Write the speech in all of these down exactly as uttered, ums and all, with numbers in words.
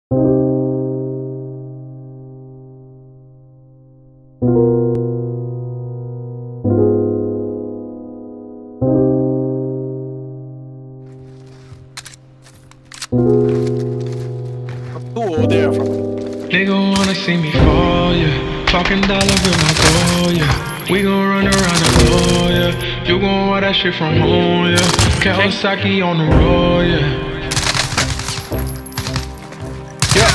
Nigga wanna see me fall, yeah. Talking dollar with my goal, yeah. We gon' run around the globe, yeah. You gon' want that shit from home, yeah. Kawasaki on the road, yeah. Yeah.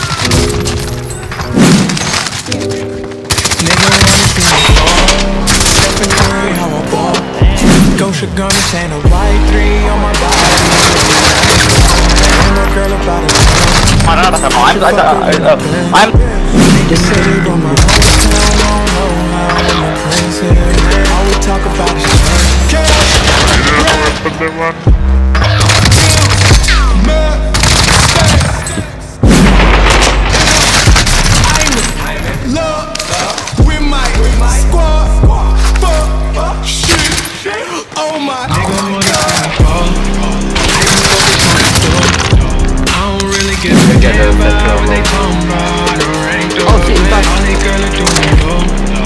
Nigga wanna see me fall. Stephen Curry, how I ball. Gosha gun, this ain't a white three on my body. Ain't no girl about it. I'm I'm I'm Just say they want my hometown, don't know how I'm crazy. All we talk about is love with my squad. Fuck shit. Oh my God. Get the get about what they talking about. Oh, shit, it's back. All they girl are doing low.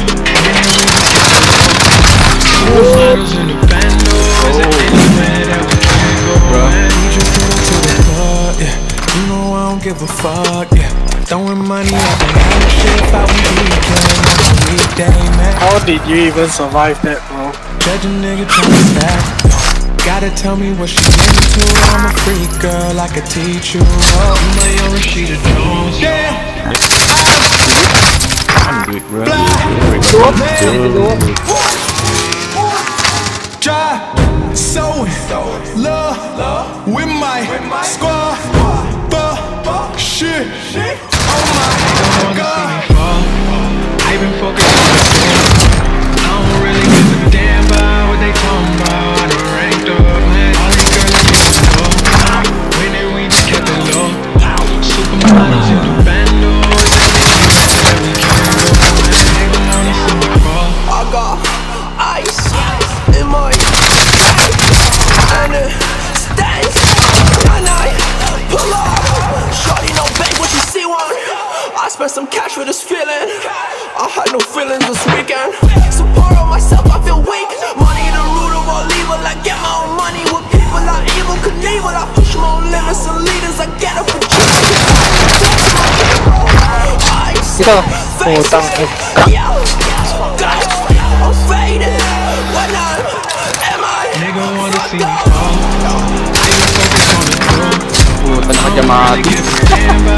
Models in the bando. Is it anywhere that we can go? Man, you just put up to the club, yeah. You know I don't give a fuck, yeah. Throwing money at the night shift out we weekend on a weekday, man. How did you even survive that, bro? Judge a nigga tryna stack. Gotta tell me what she into. I'm a freak girl, I could teach you. Oh, my own Rashida Jones. Yeah. I'm good, bro. Drive, so love with my squad. Fuck shit. Oh my God. I've been focused on the door. I don't really give a damn about what they talking about. Supermodels in the bandos. I got ice in my and it stains. And I pull up. Shorty no beg what you see one. I spent some cash for this feeling. I had no feelings this weekend. Support on myself, I feel weak. Money the root of all evil. I get my own money with people like evil Knievel. I push my own limits and leaders. I get up for Kita utang utang aja mati.